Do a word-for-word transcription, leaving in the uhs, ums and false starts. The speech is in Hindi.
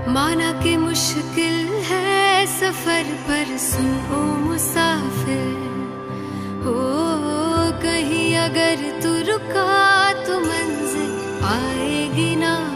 माना कि मुश्किल है सफर पर सुन ओ मुसाफिर, हो कहीं अगर तू रुका तो मंजिल आएगी ना।